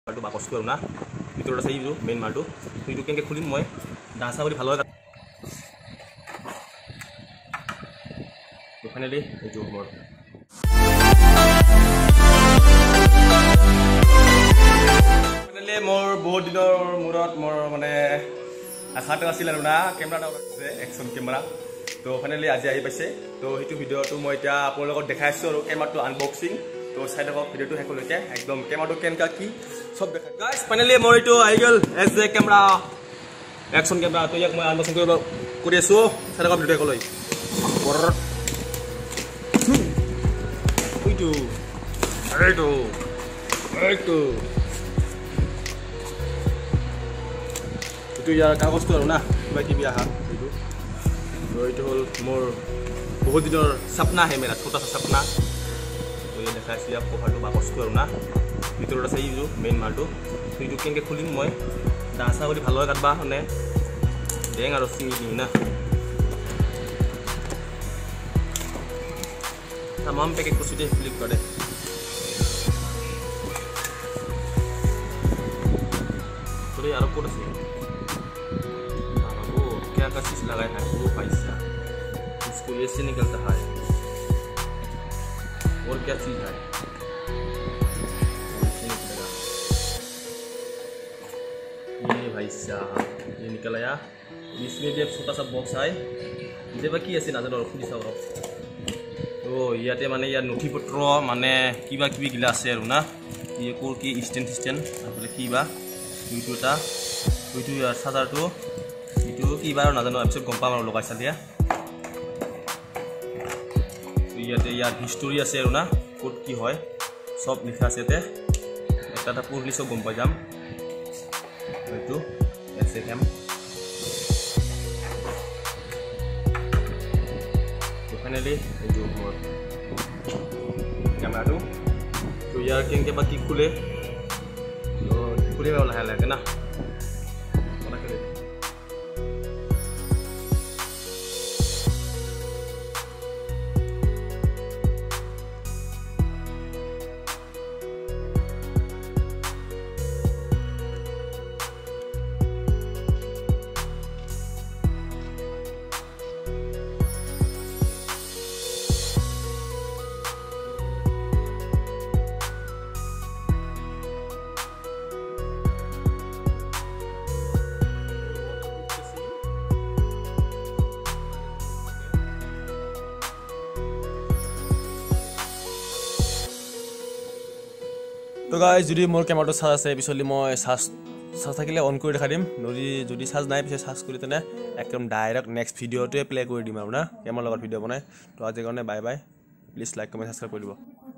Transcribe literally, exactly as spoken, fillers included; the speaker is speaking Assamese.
মালটো বাকচটো আৰু না ভিতৰত আছে এইটো মেইন মালটো এইটো কেনেকৈ খুলিম মই ডাঁচা কৰি ভালদৰে ফাইনেলি এইটো মোৰ ফাইনেলি মোৰ বহুত দিনৰ মূৰত মোৰ মানে আশাটো আছিল আৰু না কেমেৰা আছে একশ্যন কেমেৰা তো ফাইনেলি আজি আহি পাইছে তো সেইটো ভিডিঅ'টো মই এতিয়া আপোনালোকক দেখাই আছোঁ আৰু কেমেৰাটো আনবক্সিং তো চাই থাকক ভিডিঅ'টো শেষলৈকে একদম কেমেৰাটো কেনেকুৱা কি সব দেখাই গাইজ ফাইনেলি মোৰ এইটো আহি গ'ল S J camera action camera তো ইয়াক মই আনবক্সিং কৰিব কৰি আছোঁ চাই থাকক ভিডিঅ'টো শেষলৈ এইটো এইটো এইটো এইটো ইয়াৰ কাগজটো আৰু না কিবা কিবি আহা এইটো তো এইটো হ'ল মোৰ বহুত দিনৰ সপনা হে মেৰা ছোটা সা সপনা তো এই দেখা আছে ইয়াৰ কভাৰটো বাকচটো আৰু না ভিতৰত আছে এইটো মেইন মালটো তো এইটো কেনেকৈ খুলিম মই ডাঁচা কৰি ভালদৰে কাটবা মানে ডেং আৰু চিঙি দিম না तमाम पैकेट को सीधे क्लिक कर दे तो यार को से वो क्या क्या चीज लगाया है वो पैसा इसको ये से निकलता है और क्या चीज है ये भाई साहब ये निकल आया इसमें भी एक छोटा सा बॉक्स है ये बाकी ऐसे ना जानो खुली सा तो ইয়াতে মানে ইয়াৰ নথি পত্ৰ মানে কিবা কিবি গিলা আছে আৰু না এই কোৰ কি ষ্টেণ্ড ষ্টেণ্ড আপলে কিবা এইটো এটা এইটো ইয়াৰ চাৰ্জাৰটো এইটো কিবা আৰু নাজানো পিছত গম পাম আৰু লগাইছা দিয়া ইয়াতে ইয়াৰ হিষ্টৰী আছে আৰু না ক'ত কি হয় সব লিখা আছে তে এটা এটা পঢ়লি সব গম পাই যাম এইটো এছ এম फाइनली जो मोर कैमरा तो यार केंके बाकी खुले तो खुले वाला है लगे ना तो गाइस যদি মোৰ কেমেৰাটো চাৰ্জ আছে পিছলি মই চাৰ্জ চাৰ্জ থাকিলে অন কৰি দেখা দিম যদি যদি চাৰ্জ নাই পিছে চাৰ্জ কৰি তেনে একদম ডাইৰেক্ট নেক্সট ভিডিঅ'টোৱে প্লে কৰি দিম আৰু না কেমেৰাৰ লগত ভিডিঅ' বনাই তো আজিৰ কাৰণে bye bye please like comment subscribe কৰি দিব